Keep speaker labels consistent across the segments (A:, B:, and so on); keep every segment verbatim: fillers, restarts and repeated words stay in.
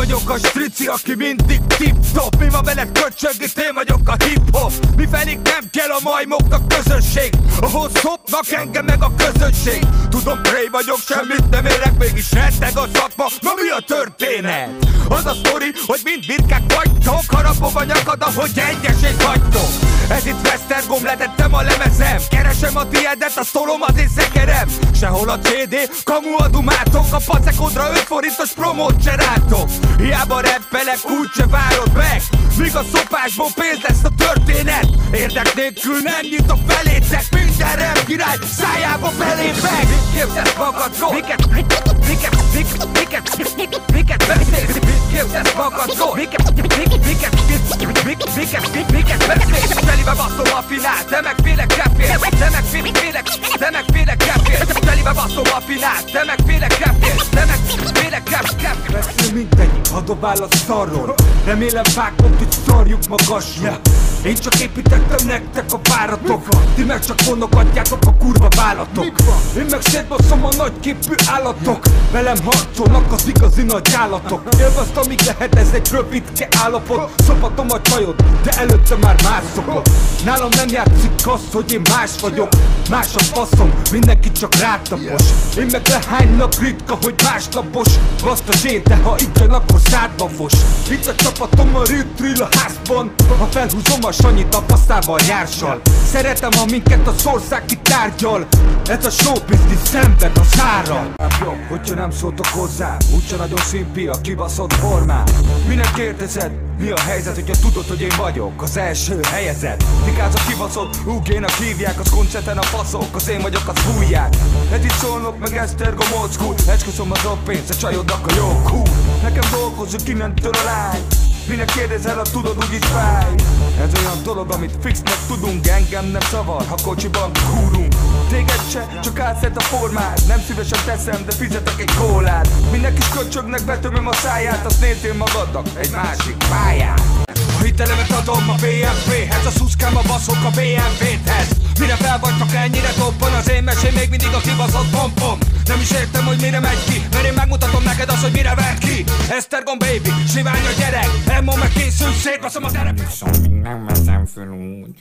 A: vagyok a strici, aki mindig tip-top. Mi van veled köcsög, itt én vagyok a hip-hop. Mi felik nem kell a majmoknak közösség, ahhoz szopnak engem meg a közönség. Tudom, Prey vagyok, semmit nem érek, mégis retteg a szakma. Na mi a történet? Az a sztori, hogy mind birkák vagytok, harapom a nyakad, ahogy egyeség vagytok. Ez itt Vesztergom, letettem a lemezem, keresem a tiedet, a sztolom az én szekerem. Sehol a cé dé, kamu a dumátok, a pacekodra öt forintos promót cseráltok. Hiába rappelek, úgyse várod meg, míg a szopásból pénz lesz a történet. Érdek nélkül nem nyitok felétek, minden rap király szájába belépek. Mit képzelsz magadról? Miket, miket, miket, miket, miket, miket beszélsz? Mit képzelsz magadról? Miket, miket, miket, miket, miket, miket beszélsz? Telibe baszom a finál, te meg félek rappért, te meg félek, félek, te meg félek rappért. Telibe baszom a finál, te meg félek rappért, te meg félek rappért. Beszél mindegyik, ha dobál a szarról, remélem vágod, hogy szarjuk magasra. Én csak építettem nektek a váratok, ti meg csak vonogatjátok a kurva vállatok. Én meg szétbaszom a nagyképű állatok, velem harcolnak az igazi nagy állatok. Élvezd, amíg lehet, ez egy rövidke állapot. Szopatom a csajod, de előtte már más szokott. Nálam nem játszik az, hogy én más vagyok, más a faszom, mindenki csak rátapos. Én meg lehánynak ritka, hogy másnapos. Baszd a zsén, de ha igen, akkor szádba fos. Itt a csapatom a Rill a házban, ha felhúzom a Sanyit a passzával jársal. Szeretem, ha minket a szország kitárgyal. Ez a show business szenved a szárral. Jobb, hogyha nem szóltok hozzá, úgyse nagyon szimpi a kibaszott formán. Minek kérdezed? Mi a helyzet, hogyha tudod, hogy én vagyok az első helyezett? Tikáz a kibaszott, ú gének hívják, az koncerten a faszok, az én vagyok, az fújják. Edith Szolnok, meg Esztergom old school, esküszöm az a pénz, a csajodnak a jó cool. Nekem dolgozzuk innentől a lány, minek kérdezel, ha tudod, úgyis fáj. Ez olyan dolog, amit fixnek tudunk, engem nem szavar, ha kocsiban kúrunk. Téged se, csak átszed a formád, nem szívesen teszem, de fizetek egy kólát. Mindenki köcsögnek, betömöm a száját, azt nézzél magadnak egy másik pályát. A hitelemet adom a bé em péhez, a szuszkám a baszok a bé em vé-hez. Mire fel vagytok ennyire toppan, az én mesém még mindig a kibaszott pompom. Nem is értem, hogy mire megy ki, mert én megmutatom neked azt, hogy mire vert ki. Esztergom baby, sivány a gyerek, Emmon meg készül, szétbaszom az erep.
B: Viszont még nem veszem föl úgy,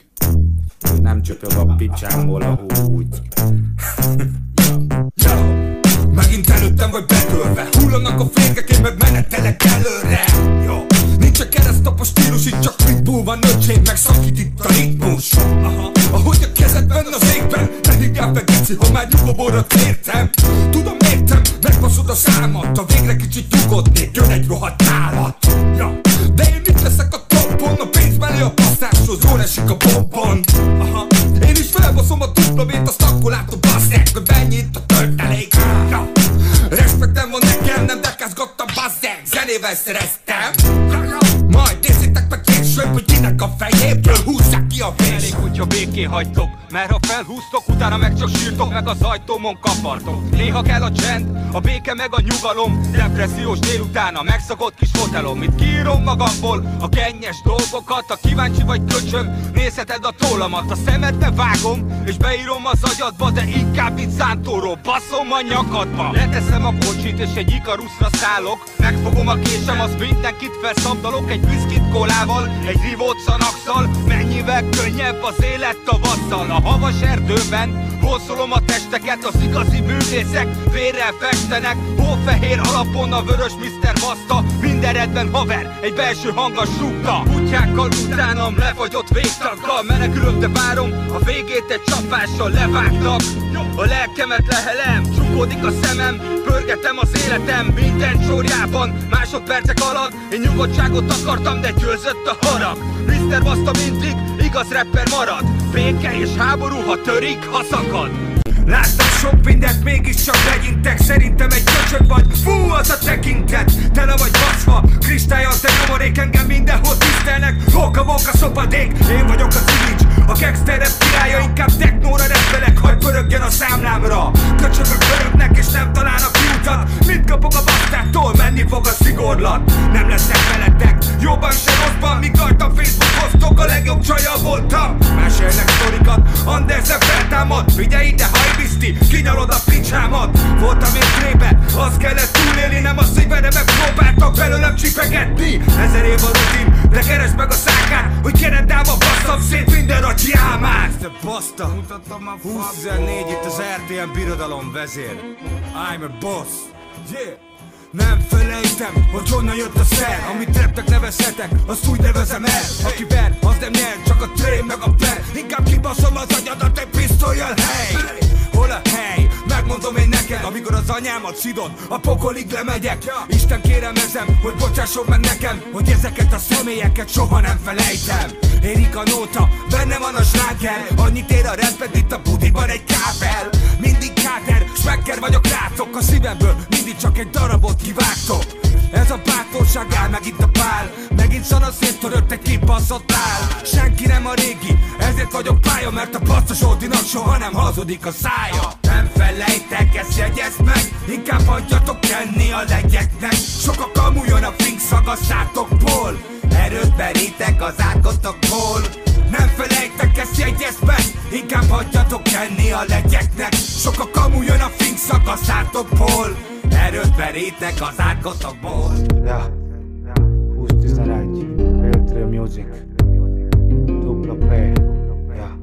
B: nem csöpög a picsámból a úgy.
A: Megint előttem vagy betörve, hullanak a fékek, én meg menetelek előre. Jó. Nincs a keresztapos stílus, itt csak pitbull van, öcsém, meg szakít itt a ritmus. Aha. Ahogy a kezedben az égben, ne hívjál be geci, ha már nyugoborra tértem. Tudom, értem, megbaszod a számat, ha végre kicsit nyugodnék, jön egy rohadt állat. Ja. De én itt leszek a toppon, a pénz mellé a passzáshoz, jól esik a bombon. Aha. Én is felbaszom a duplavét, azt akkor látom, basszák, hogy mennyi itt a töltelék. Ja. Respektem van nekem, nem dekázgattam, bazzeg, zenével szereztem. Majd nézzétek meg később, hogy kinek a fejéből húzzák ki a vés. Elég, hogyha békén hagytok, mert ha felhúztok, utána meg csak sírtok, meg az ajtómon kapartok. Néha kell a csend, a béke meg a nyugalom, depressziós délutána, megszakott kis fotelom. Itt kiírom magamból a kennyes dolgokat, ha kíváncsi vagy köcsög, nézheted a tollamat. A szemedbe vágom, és beírom az agyadba, de inkább itt szántóró, baszom a nyakadba. Leteszem a kocsit és egy Ikaruszra szállok, megfogom a késem, az mindenkit felszabdalok. Egy viszkit kólával, egy rivót szanakszal, mennyivel könnyebb az élet tavasszal. A havas erdőben vonszolom a testeket, az igazi művészek vérrel festenek. Hófehér alapon a vörös miszter Baszta, minden redben haver, egy belső hang a súgta. Kutyákkal utánam lefagyott végtaggal, menekülöm, de várom, a végét egy csapással levágnak. A lelkemet lehelem, csukódik a szemem, pörgetem az életem minden sorjában. Másodpercek alatt én nyugodtságot akartam, de győzött a harag. miszter Baszta mindig igaz rapper marad, béke és háború, ha törik, ha szakad. Láttam sok mindent, mégiscsak legyintek. Szerintem egy köcsög vagy, fú az a tekintet. Tele vagy baszva, kristályal te nyomorék, engem mindenhol tisztelnek. Hóka-móka szopadék, én vagyok az image, a gangster rap királya, inkább technóra rappelek, hagy pörögjen a számlámra. Köcsögök pörögnek és nem találnak kiutat, mit kapok a basztától, menni fog a szigorlat. Nem leszek veletek, Jobban se rosszban, míg rajta Facebook posztok, a legjobb csaja voltam. Mesélnek sztorikat, Andersen feltámad. Figyelj ide, hajbiszti, kinyalod a picsámat. Voltam én trébe, azt kellett túlélni, nem a szívere, megpróbáltak belőlem csipegetni. Ezer év a rutin, de keresd meg a szákát, hogy Keredába basszam szét minden a csiámát. Te baszta, húsz tizennégy itt az er té em birodalom vezér. I'm a boss, yeah. Nem felejtem, hogy honnan jött a szer. Amit reptek nevezhetek, azt úgy nevezem el. Aki ver, az nem nyer, csak a trém meg a per. Inkább kibaszom az agyadat egy pisztolyjal, hey! Hol a hely? Megmondom én neked, amikor az anyámat szidod, a pokolig lemegyek. Isten kérelmezem, hogy bocsásson meg nekem, hogy ezeket a személyeket soha nem felejtem. Érik a nóta, benne van a sláger. Annyit ér a respekt, itt a budiban egy kábel. Mindig káter, smekker vagyok rátok. A szívemből mindig csak egy darabot kivágtok. Ez a bátorság áll meg itt a pál. Megint szana széttörött egy kibaszott áll. Senki nem a régi, ezért vagyok pálya, mert a basztos Zsoltinak soha nem hazudik a szája. Nem felejtek, ezt jegyezd meg, inkább hagyjatok kenni a legyeknek. Sok a kamújon a fink szagaszátokból, erőt berítek az átgotokból. Nem felejtek, ezt jegyezd meg, inkább hagyjatok kenni a legyeknek. Sok a kamújon a fink szagaszátokból, erőt berítek az átgotokból.
B: Ja, húsz tizenegy, Filtre Music, dupla P, ja.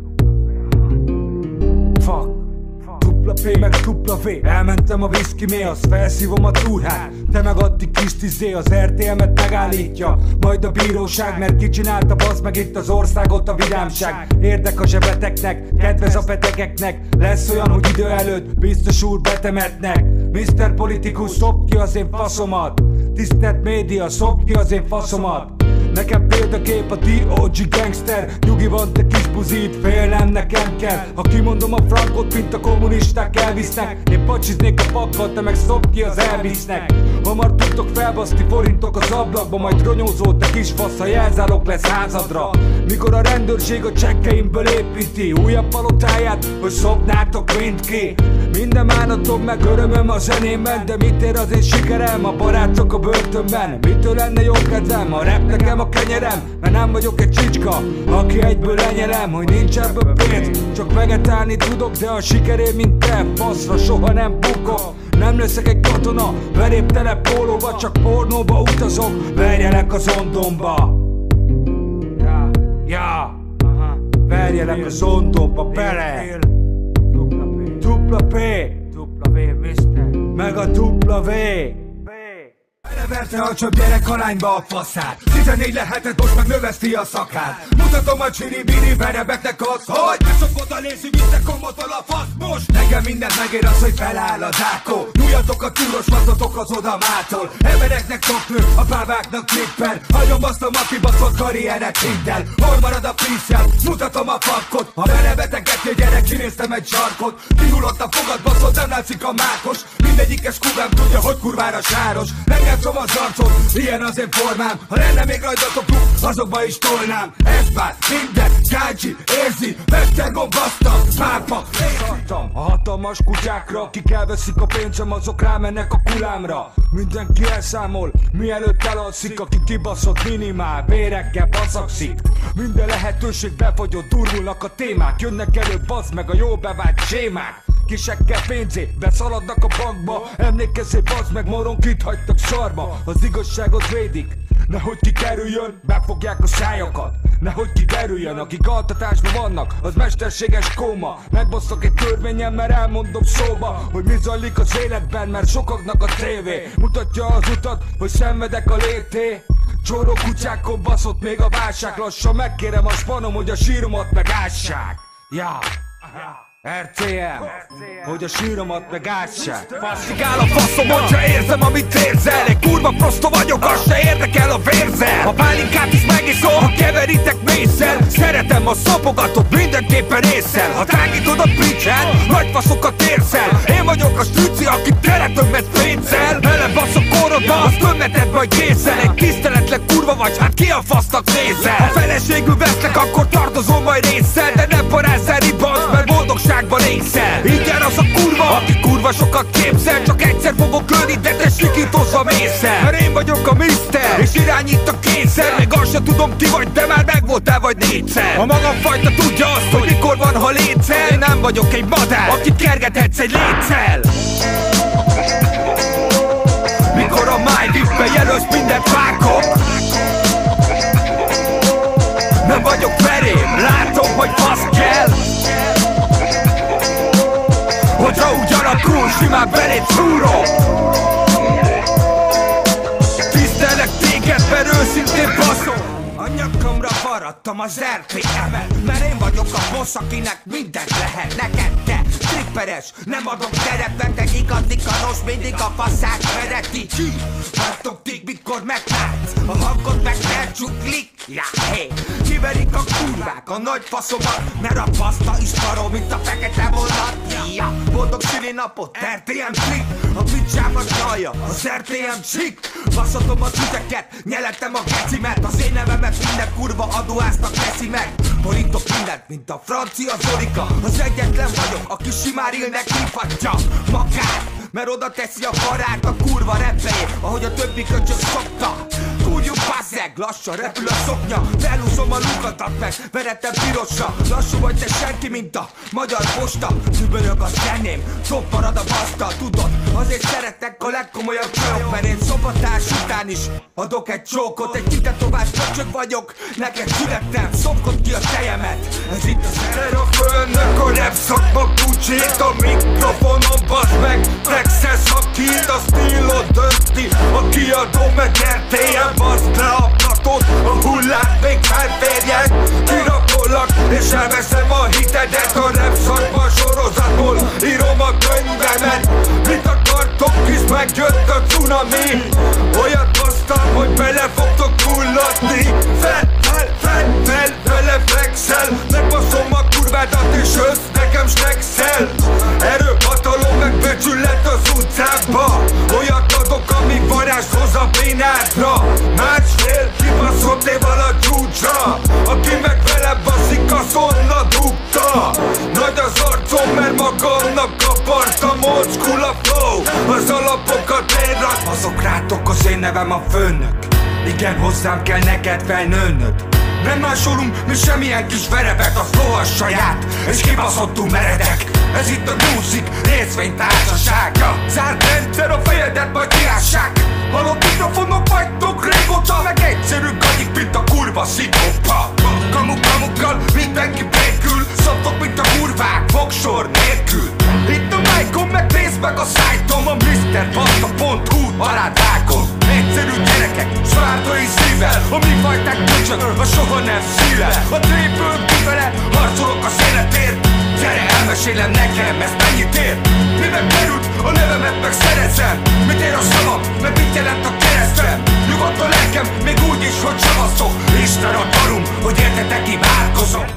B: Fuck, dupla P meg dupla V. Elmentem a whisky méhoz, felszívom a túrhát. Te meg addig kis tizé, az er té emet megállítja majd a bíróság, mert ki csinálta basz meg itt az országot a vidámság. Érdek a zsebeteknek, kedvez a betegeknek. Lesz olyan, hogy idő előtt biztos úr betemetnek. miszter Politikus, szopd ki az én faszomat. Tisztelt média, szopd ki az én faszomat. Nekem példakép a té o gé gangster. Nyugi van, te kis buzit, félnem nekem kell. Ha kimondom a frankot, mint a kommunisták elvisznek. Én pacsiznék a pakkal, te meg szopd ki az elvisznek. Hamar tudtok felbaszni forintok az ablakba, majd ronyózó, te kis fasz, ha jelzálok lesz házadra. Mikor a rendőrség a csekkeimből építi újabb palotáját, hogy szopnátok mindki. Minden bánatom meg örömöm a zenémben, de mit ér az én sikerem? A barátok a börtönben. Mitől lenne jó kedvem? A rap nekem a kenyerem, mert nem vagyok egy csicska, aki egyből lenyelem, hogy nincs ebből pénz. Csak vegetálni tudok, de a sikerém mint te, faszra soha nem bukok. Nem leszek egy katona, veréptele pólóba, csak pornóba utazok, verjelek az ondomba. Ja, ja, aha. Verjelek az ondomba bele. Dupla P, dupla P, dupla V, mister, meg a dupla V.
A: Eleverte a csöbb gyerek a lányba a faszát. Tizennégy lehetett, most meg növeszti a szakát. Mutatom a csiri-biri verebeknek azt, hogy ne szokott a lézi, vissza kombotol a fasz most. Nekem mindent megér az, hogy feláll a dákó. Nyújjatok a túros faszotok az odamától. Embereknek topnő, a bábáknak klipper. Hagyom azt a makibaszott karrieret hiddel. Hol marad a freestyle, mutatom a fakkot. Ha verebetegedj a gyerek, kinéztem egy sarkot. Kihullott a fogad, baszott, nem látszik a mákos. Mindegyikes kurvám tudja, hogy kurvára sáros. Megjátssom az arcot, ilyen az én formám. Ha lenne még rajtatok luk, azokba is tolnám. Ez bár minden, gágyi, érzi, mestergombasztal, pápa.
B: Szartam a hatalmas kutyákra, akik elveszik a pénzem, azok rámennek a kulámra. Mindenki elszámol, mielőtt elalszik, aki kibaszott minimál, bérekkel baszakszik. Minden lehetőség befagyott, durvulnak a témák, jönnek elő bazd meg a jó bevált sémák. Kisekkel pénzé, beszaladnak a bankba, emlékezzé bazd meg, moronkit hagytak szarba. Az igazságot védik, nehogy kikerüljön, befogják a szájakat. Nehogy kikerüljön, akik altatásban vannak, az mesterséges kóma. Megbosszok egy törvényen, mert elmondom szóba, hogy mi zajlik az életben, mert sokaknak a tévé mutatja az utat, hogy szenvedek a lété. Csóró kutyákon baszott még a válság, lassan megkérem a spanom, hogy a síromat megássák. Ja, er té em, hogy a síromat megássák.
A: Fassikál a faszom, hogyha érzem, amit érzel. Egy kurva prosztó vagyok, az se érdekel a vérzel. A pálinkát is megiszom, ha keveritek mészsel. Szeretem a szopogatot, mindenképpen észsel. Ha tágítod a pitchen, nagy faszokat érszel. Én vagyok a strüci, aki teletömmet pénzzel. Belebaszok korodba, azt tömmeted majd készel. Egy tiszteletlen kurva vagy, hát ki a fasznak nézel? Ha feleségül veszlek, akkor tartozol majd résszel. De nem parázzel ribansz, mert boldogságban észel. Igen az a kurva, aki kurva sokat képzel. Csak egyszer fogok lőni, de te sikítozva mészel. Mert én vagyok a miszter, és irányít a kényszer. azt se tudom ki vagy, de már megvoltál vagy négyszer. A maga fajta tudja azt, hogy mikor van, ha létszel. Én nem vagyok egy madár, akit kergethetsz egy létszel. Mikor a májvippbe jelölsz mindent vágok, nem vagyok verém, látom, hogy fasz kell. Hogyha úgy alakul, simán beléd szúrok. Tisztelek téged, mert őszintén baszom. A nyakamra faradtam az er pé em-et, mert én vagyok a boss, akinek mindent lehet. Neked te tripperes, nem adok terepet, igazi kanos, mindig a faszát vereti. Vártok ti, mikor meglátsz, a hangod meg felcsuklik. Ja, hé, kiverik a kurvák a nagy faszomat, mert a paszta is karol, mint a fekete vonat. Ja, boldog süli napot, er té em klik, a picsámat nyalja, az er té em csik. Baszatom a tüzeket, nyeletem a gecimet, az én nevemet minden kurva adóháznak teszi meg. Borítok mindent, mint a francia Zorika, az egyetlen vagyok, aki simán élnek hívhatja magát, mert oda teszi a barát a kurva reppejét, ahogy a többi köcsög szokta. Kúrjuk bazzeg, lassan repül a szoknya, felúszom a lukatat meg, veretem pirosra. Lassú vagy te senki, mint a magyar posta, dübörög a zeném, top marad a baszta. Tudod, azért szeretek a legkomolyabb csajok, mert én szobatárs után is adok egy csókot. Egy kitetovált köcsög vagyok, neked születtem, szopkod ki a tejemet. Ez itt az erre a főnök, a rap szakma kucsét, a mikrofonon basd meg, flexesz a kid, a stílot dönti, a kiadó meg er té em. Baszd le a platót, a hullát még felférjen. Kirakollak és elveszem a hitedet, a rap szakma sorozatból írom a könyvemet. Mit akartok, hisz megjött a cunami, olyat hoztam, hogy bele fogtok hullatni. Fel, fel, fel, fel, vele flexel, megbaszom a kurvádat és össz nekem snexel. Erő, hatalom, meg becsület az utcába, olyat adok, ami varázs hoz a bénádra. Másfél kibaszott éval a csúcsra, aki meg vele baszik, az onna dugta. Nagy az arcom, mert magamnak kapartam, old school a flow, az alapokat én rak. Azok rátok, az én nevem a főnök, igen, hozzám kell neked felnőnöd. Nem másolunk, mi semmilyen kis verebek, a flow a saját, és kibaszottul meredek. Ez itt a music részvénytársasága, zárt rendszer, a fejedet majd kirássák. Halott mikrofonok vagytok régóta, meg egyszerű gagyik, mint a kurva szikopa. Kamu-kamukkal mindenki békül, szoptok, mint a kurvák, fogsor nélkül. Itt a májkom, meg nézd meg a szájtom, a mister Basta pont hu alá vágom. Egyszerű gyerekek, svártai szívvel, a mi fajták köcsök, a soha nem szívvel. A trépből kifele, harcolok az életért. Gyere, elmesélem nekem, ez mennyit ér. Miben került, a nevemet meg szerezem. Mit ér a szavam, meg mit jelent a keresztem. Nyugodt a lelkem, még úgy is, hogy savasztok. Isten a darum, hogy értetek imádkozom.